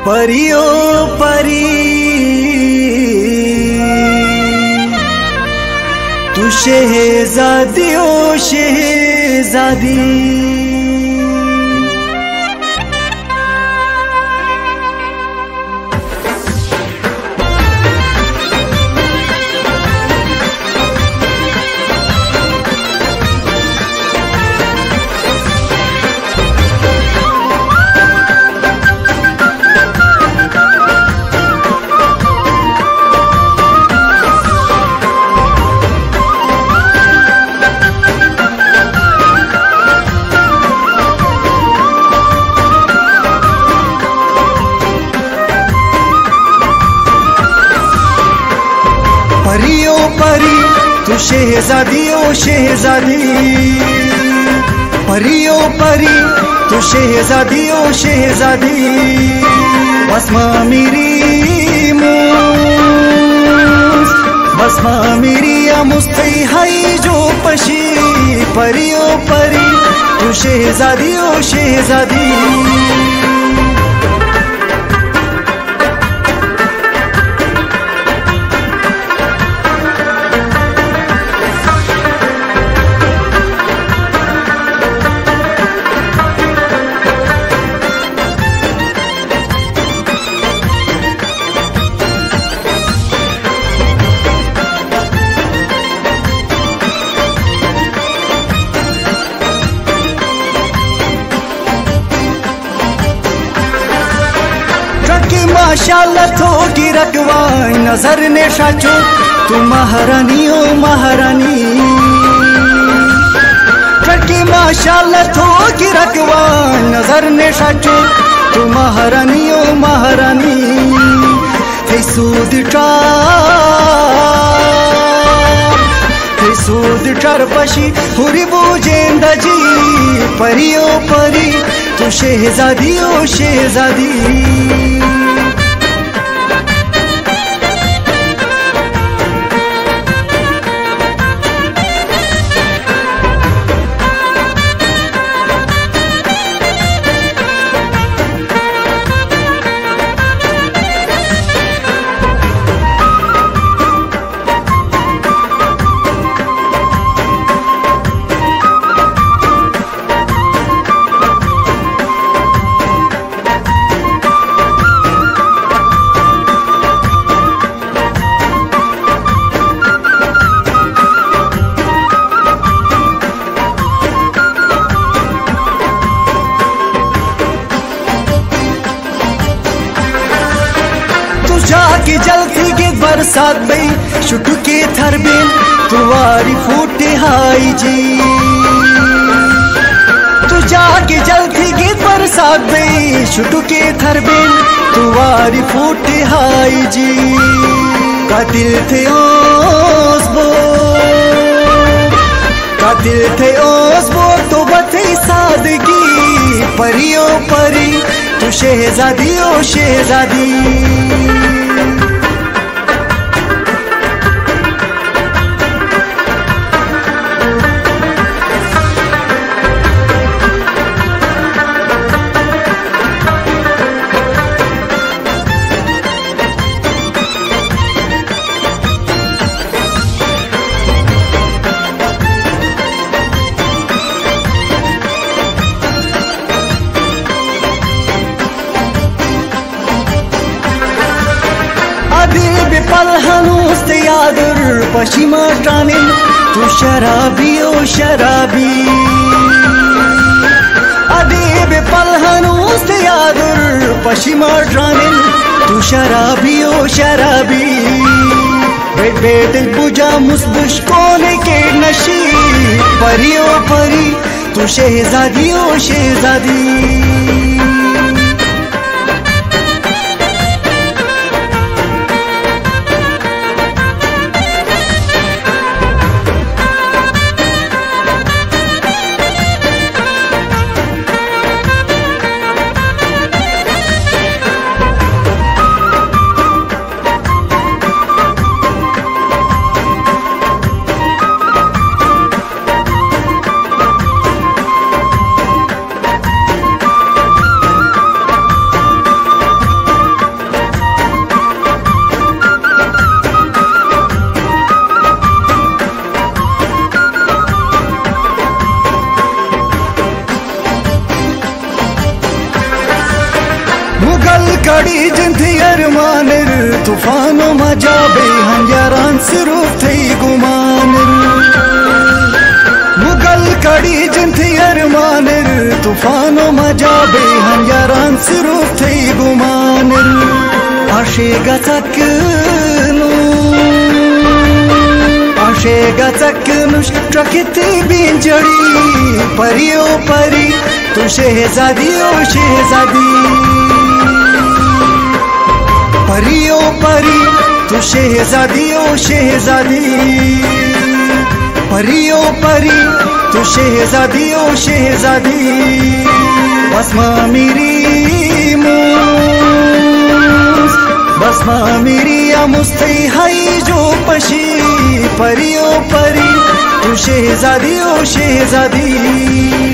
परियो परी तू शहजादी ओ शहजादी। परियो परी तू शहजादी ओ शहजादी। परियो परी तू शहजादी ओ शहजादी। बसमा मेरी मूस बसमा मेरी मुस्तई हाई जो पशी। परियो परी तू शहजादी ओ शहजादी। माशाल्लाह तो की रखवाई नजर ने शाचो तू महारानी ओ महारानी। करके माशाल्लाह तो की रखवाई नजर ने शाचो तू महारानी ओ महारानी। सूद टार पशी हुरी बुजेंदा जी। परियो परी तू शहजादी ओ शहजादी। जाके जलती के बरसात बई शुटू के थरबेन तुवारी फूटे हाई जी। तू जाके जलती के बरसात बई शुटू के थरबेन तुवारी फूटे हाई जी। कातिल थे ओसबो तो बते सादगी। परियो परी तू शहजादी ओ शहजादी। पलहनूस ते यादुर पश्चिमा टानिन तू शराबी ओ शराबी। अदीब पलहनूस ते यादुर पश्चिमा टानिन तू शराबी ओ शराबी। बेट बेट बुझा मुस्बुश कोने के नशी। परियो परी तू शहजादी ओ शहजादी। मुगल कड़ी जिंथी अरमानर तूफानो मजाबे हम यारान सिरूफ थई गुमानर मुगल कड़ी जिंथी अरमानर तूफानो मजाबे हम यारान सिरूफ थई गुमानर आशेगा चकनुश ट्रकिती बिंजड़ी परियो परी तू शहजादी ओ शहजादी परियो परी तू शहजादी ओ शहजादी परियो परी तू शहजादी ओ शहजादी बसमा मेरी बसमा मेरी मुस्तई हाई जो पशी परियो परी तू शहजादी ओ शहजादी।